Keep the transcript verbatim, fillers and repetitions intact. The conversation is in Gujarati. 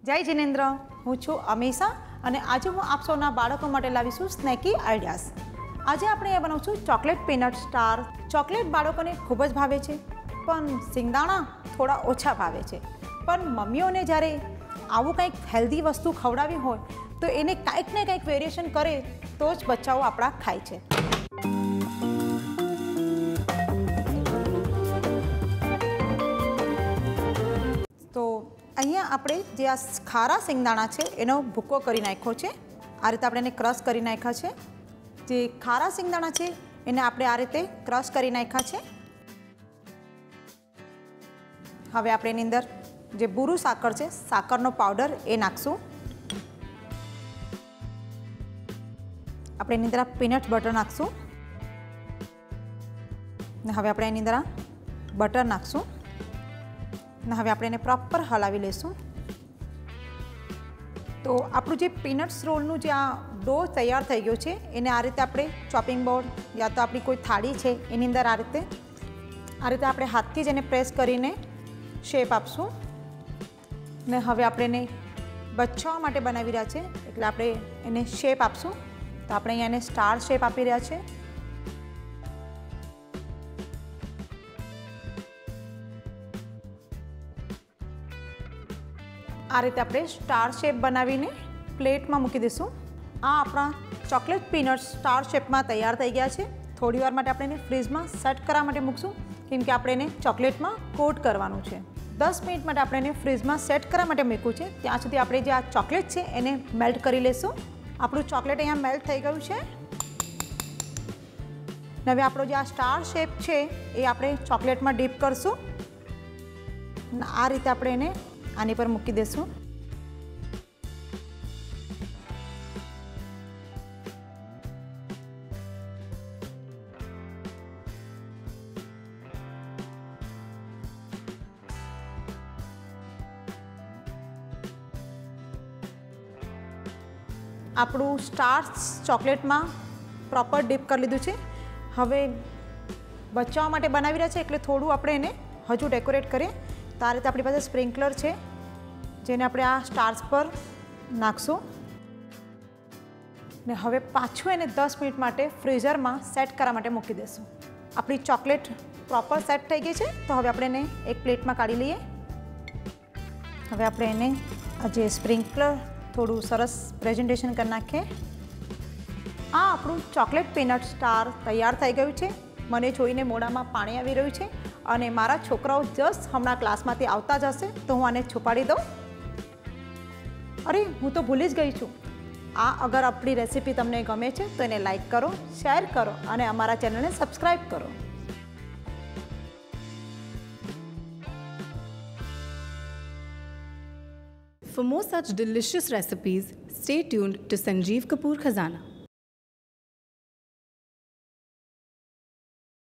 જય જિનેન્દ્ર, હું છું અમીશા અને આજે હું આપ સૌના બાળકો માટે લાવીશું સ્નેકી આઈડિયાઝ. આજે આપણે એ બનાવશું ચોકલેટ પીનટ સ્ટાર. ચોકલેટ બાળકોને ખૂબ જ ભાવે છે, પણ સિંગદાણા થોડા ઓછા ભાવે છે. પણ મમ્મીઓને જ્યારે આવું કંઈક હેલ્ધી વસ્તુ ખવડાવી હોય તો એને કંઈક ને કંઈક વેરિએશન કરે તો જ બચ્ચાઓ આપણા ખાય છે. તો અહીંયા આપણે જે આ ખારા સિંગદાણા છે એનો ભૂકો કરી નાખ્યો છે. આ રીતે આપણે એને ક્રશ કરી નાખ્યા છે. જે ખારા સિંગદાણા છે એને આપણે આ રીતે ક્રશ કરી નાખ્યા છે. હવે આપણે એની અંદર જે બુરું સાકર છે, સાકરનો પાવડર એ નાખશું. આપણે એની અંદર પીનટ બટર નાખશું ને હવે આપણે એની અંદર બટર નાખશું ને હવે આપણે એને પ્રોપર હલાવી લઈશું. તો આપણું જે પીનટ્સ રોલનું જે આ ડો તૈયાર થઈ ગયો છે એને આ રીતે આપણે ચોપિંગ બોર્ડ યા તો આપણી કોઈ થાળી છે એની અંદર આ રીતે આ રીતે આપણે હાથથી જ એને પ્રેસ કરીને શેપ આપશું. ને હવે આપણે એને બચ્ચાઓ માટે બનાવી રહ્યા છે એટલે આપણે એને શેપ આપશું. તો આપણે અહીંયા એને સ્ટાર શેપ આપી રહ્યા છે. આ રીતે આપણે સ્ટાર શેપ બનાવીને પ્લેટમાં મૂકી દઈશું. આ આપણા ચોકલેટ પીનટ સ્ટાર શેપમાં તૈયાર થઈ ગયા છે. થોડી વાર માટે આપણે એને ફ્રીઝમાં સેટ કરવા માટે મૂકશું, કેમ કે આપણે એને ચોકલેટમાં કોટ કરવાનું છે. દસ મિનિટ માટે આપણે એને ફ્રીઝમાં સેટ કરવા માટે મૂક્યું છે. ત્યાં સુધી આપણે જે આ ચોકલેટ છે એને મેલ્ટ કરી લઈશું. આપણું ચોકલેટ અહીંયા મેલ્ટ થઈ ગયું છે. હવે આપણો જે આ સ્ટાર શેપ છે એ આપણે ચોકલેટમાં ડીપ કરશું. આ રીતે આપણે એને આની પર મૂકી દઈશું. આપણું સ્ટાર ચોકલેટમાં પ્રોપર ડીપ કરી લીધું છે. હવે બચ્ચાઓ માટે બનાવી રહ્યા છે એટલે થોડું આપણે એને હજુ ડેકોરેટ કરીએ. તો આ રીતે આપણી પાસે સ્પ્રિંકલર છે જેને આપણે આ સ્ટાર્સ પર નાખશું ને હવે પાછું એને દસ મિનિટ માટે ફ્રીઝરમાં સેટ કરવા માટે મૂકી દઈશું. આપણી ચોકલેટ પ્રોપર સેટ થઈ ગઈ છે. તો હવે આપણે એને એક પ્લેટમાં કાઢી લઈએ. હવે આપણે એને આ જે સ્પ્રિંકલર થોડું સરસ પ્રેઝન્ટેશન કરી નાખીએ. આ આપણું ચોકલેટ પીનટ સ્ટાર તૈયાર થઈ ગયું છે. મને જોઈને મોઢામાં પાણી આવી રહ્યું છે અને મારા છોકરાઓ જસ્ટ હમણાં ક્લાસમાંથી આવતા જ હશે તો હું આને છુપાડી દઉં. અરે હું તો ભૂલી જ ગઈ છું. આ અગર આપણી રેસીપી તમને ગમે છે તો એને લાઈક કરો, શેર કરો અને અમારા ચેનલને સબસ્ક્રાઈબ કરો. For more such delicious recipes, stay tuned to Sanjeev Kapoor Khazana.